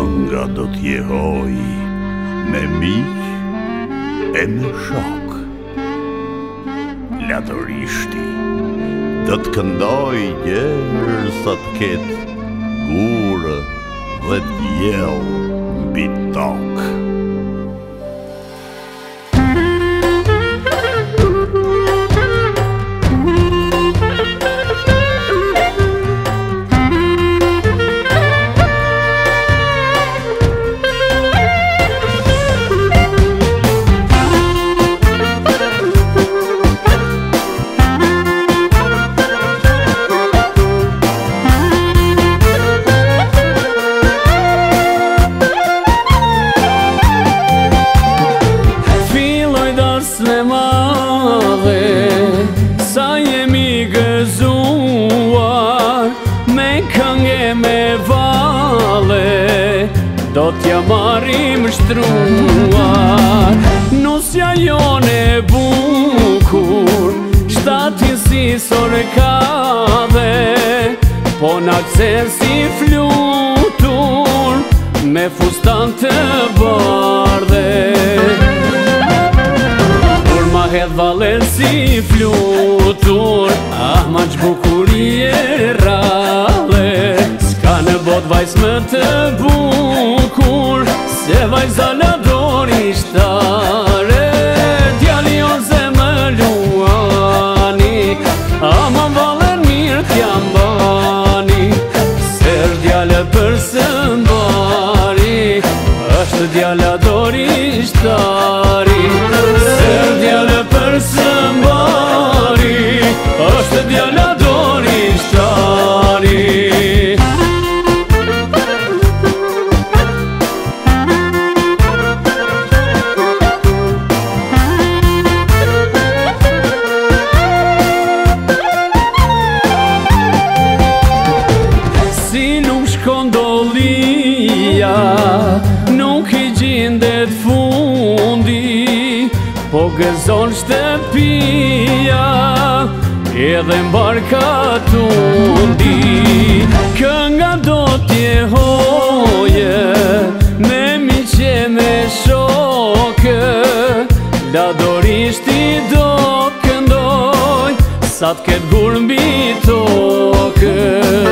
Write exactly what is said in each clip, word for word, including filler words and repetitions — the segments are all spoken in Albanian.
Kënga do t'jehoj me miq e me shok. Latërishti do t'këndoj gjerë sa t'ket gurë dhe t'jell mbi tokë. Sa jemi gëzuar me këngë me vale, do t'ja marim shtruar. Nusja jone bukur, shtatin si sorkade, po n'akser si flutur, me fustan të bardhe. Hedh valen si flutur, ah ma qbukurie rale. S'ka në bot vajs më të bukur se vajza në dori shtare. Djali o zemë luani, ama valen mirë t'jam bani. Ser djale për sëmbari, është djala dori shtari. Ser djale për sëmbari, është djala dori shtari. Si nuk shkon dolia, nuk i gjendet fundi, po gëzon shtëpia, edhe mbarka tundi. Kënga do t'jehoje me miqe me shokë, ladorishti do këndoj sa t'ket gur mbi tokë.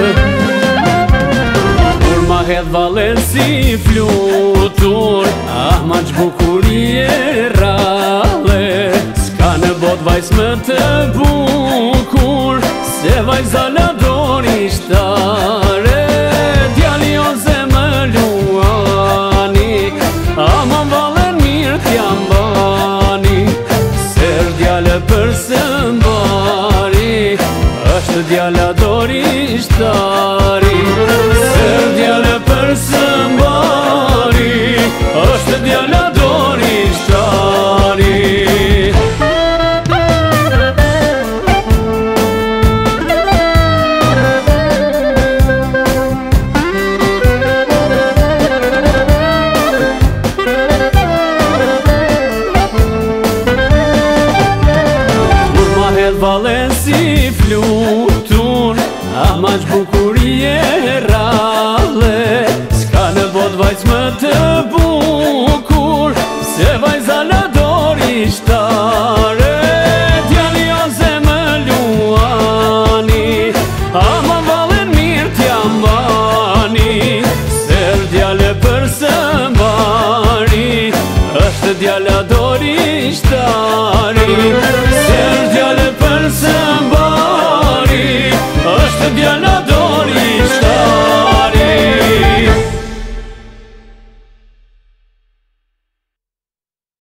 Kur ma hedh valen si flutur, ah ma qbukurie rale. S'ka në bot vajs më të bukur se vajza në dori shtare. Djali o zemë luani, ama valen mirë t'jam bani. Ser djale për sëmbari, është djala dori shtari. Ser djale për sëmbari, është djala dori shtari. Kur ma hedh valen si flutur, ah ma qbukurie rale. S'ka në bot vajs më të bukur